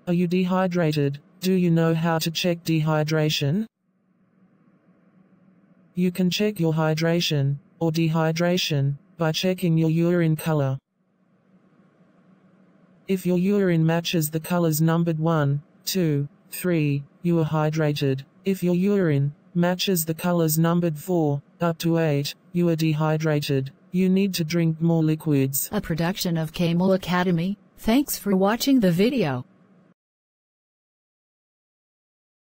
Are you dehydrated? Do you know how to check dehydration? You can check your hydration, or dehydration, by checking your urine color. If your urine matches the colors numbered 1, 2, 3, you are hydrated. If your urine matches the colors numbered 4, up to 8, you are dehydrated. You need to drink more liquids. A production of Kamal Academy. Thanks for watching the video.